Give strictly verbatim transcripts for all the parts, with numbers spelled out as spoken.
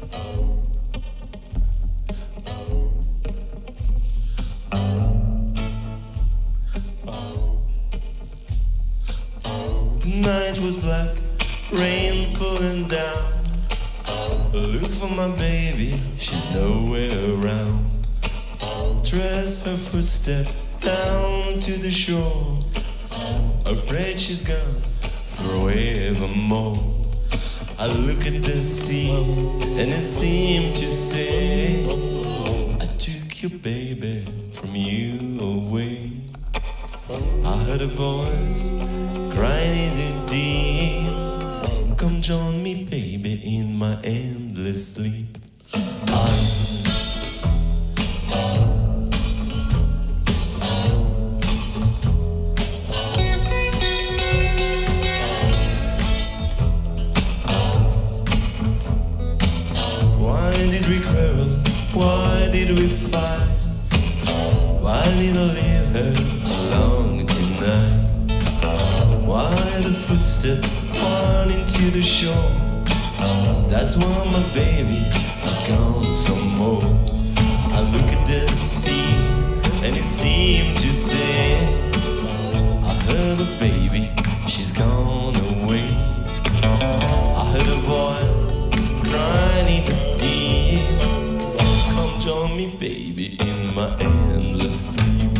The night was black, rain falling down. Look for my baby, she's nowhere around. Trace her footstep down to the shore. Afraid she's gone forevermore. I look at the sea and it seemed to say, I took your baby from you away. I heard a voice crying in the deep, come join me baby in my endless sleep. I Why did we quarrel? Why did we fight? Why did I leave her alone tonight? Why the footstep running to the shore? That's why my baby has gone some more. I look at the sea and it seemed to say, I heard a baby, she's gone away. I heard a voice crying in the deep, come join me baby in my endless sleep.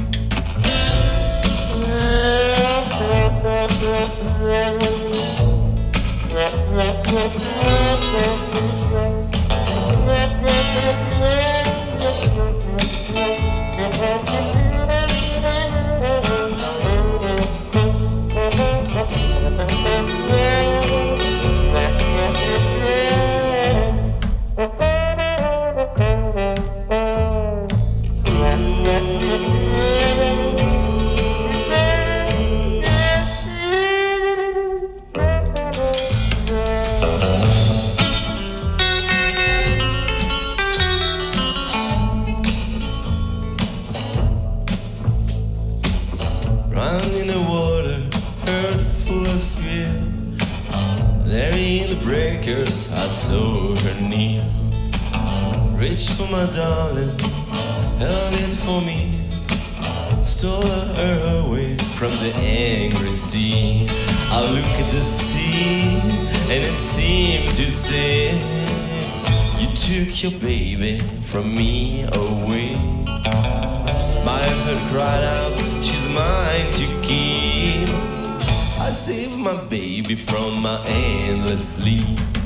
In the water, heard full of fear. There in the breakers, I saw her near. Reached for my darling, held it for me, stole her away from the angry sea. I look at the sea, and it seemed to say, you took your baby from me away. My heart cried out, she's mine to keep. I saved my baby from my endless sleep.